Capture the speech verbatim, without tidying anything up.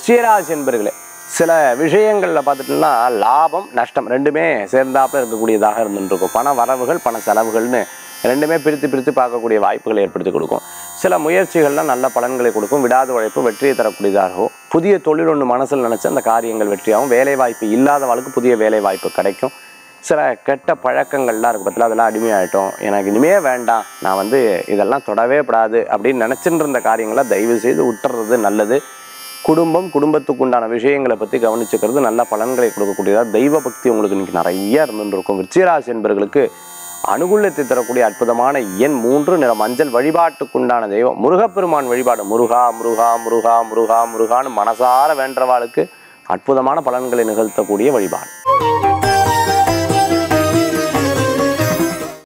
விருச்சிகராசி என்பர்களே, சில விஷயங்களில் பார்த்துட்டோம்னா லாபம் நஷ்டம் ரெண்டுமே சேர்ந்தாப்புல இருக்கக்கூடியதாக இருந்துருக்கும். பண வரவுகள் பண செலவுகள்னு ரெண்டுமே பிரித்து பிரித்து பார்க்கக்கூடிய வாய்ப்புகளை ஏற்படுத்தி கொடுக்கும். சில முயற்சிகள்லாம் நல்ல பலன்களை கொடுக்கும். விடாத உழைப்பு வெற்றியை தரக்கூடியதாகவும், புதிய தொழில் ஒன்று மனசில் நினச்சி அந்த காரியங்கள் வெற்றியாகும். வேலை வாய்ப்பு இல்லாதவளுக்கு புதிய வேலை வாய்ப்பு கிடைக்கும். சில கெட்ட பழக்கங்கள்லாம் இருக்குது பற்றில, அதெல்லாம் அடிமையாயிட்டோம், எனக்கு இனிமே வேண்டாம், நான் வந்து இதெல்லாம் தொடவே படாது அப்படின்னு நினச்சிட்டு இருந்த காரியங்களை தயவு செய்து விட்டுறது நல்லது. குடும்பம் குடும்பத்துக்கு உண்டான விஷயங்களை பற்றி கவனிச்சுக்கிறது நல்ல பலன்களை கொடுக்கக்கூடியதாக. தெய்வ பக்தி உங்களுக்கு இன்றைக்கி நிறைய இருந்துருக்கும். விருச்சிகராசி என்பவர்களுக்கு அனுகூலத்தை தரக்கூடிய அற்புதமான எண் மூன்று. நிற மஞ்சள். வழிபாட்டுக்குண்டான தெய்வம் முருகப்பெருமான் வழிபாடு. முருகா முருகா முருகா முருகா முருகான்னு மனசார வேண்டவாளுக்கு அற்புதமான பலன்களை நிகழ்த்தக்கூடிய வழிபாடு.